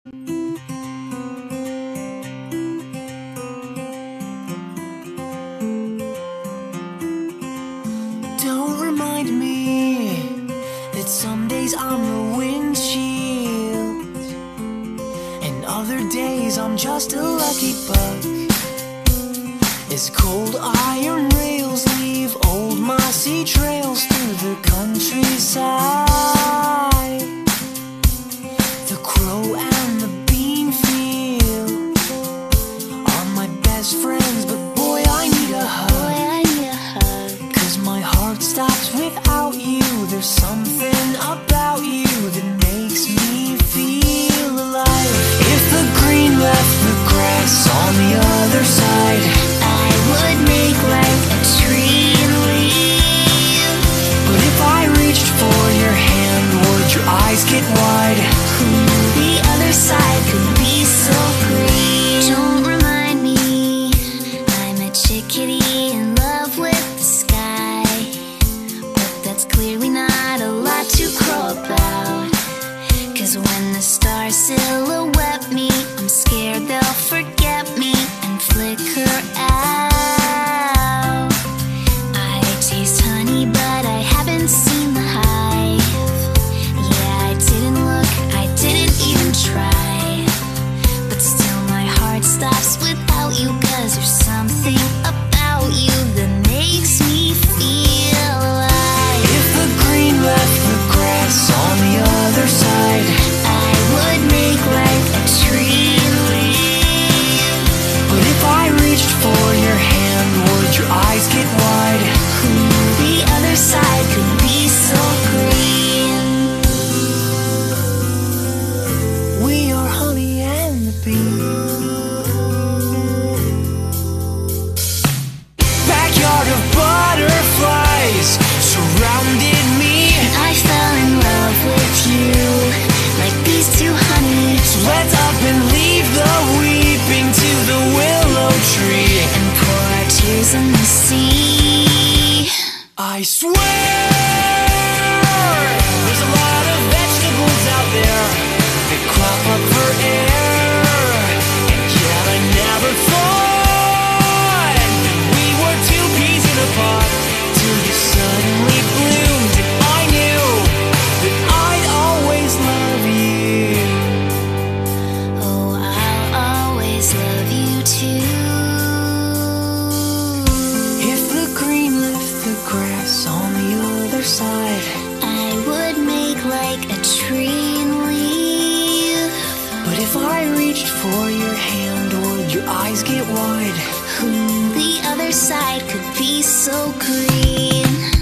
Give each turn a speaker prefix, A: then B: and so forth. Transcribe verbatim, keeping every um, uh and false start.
A: Don't remind me that some days I'm the windshield, and other days I'm just a lucky bug. As cold iron rails leave old mossy trails through the countryside, the crow and the bean field are my best friends, but boy, I need a hug. Boy, I need a hug. Cause my heart stops without you. There's something about you that makes me feel alive. If the green left the grass on the other side, I would make like a tree and leave. But if I reached for your hand, would your eyes get wide? The other side could be so green. Don't remind me I'm a chickadee in love with the sky, but that's clearly not a lot to crow about. Cause when the stars silhouette me, I'm scared they'll forget me and flicker out. I taste honey, but I haven't seen the hive. Yeah, I didn't look, I didn't even try, but still my heart stops without you. Cause there's something about you that makes me feel alive. If the green left the grass on the other side, I would make like a tree and leave. But if I reached for your hand, would your eyes get wide? The other side could be so green. We are honey and the bee. Backyard of butterflies surrounded me. I fell in love with you like these two honeys. So let's up and leave the weeping to the willow tree and pour our tears in the sea. I swear there's a lot of vegetables out there that crop up for air, and yet I never thought we were two peas in a pod till you suddenly bloomed, and I knew that I'd always love you. Oh, I'll always love you too. If the green left the grass on the other side, I would make like a tree and leave. But if I reached for your hand, would your eyes get wide? The other side could be so green.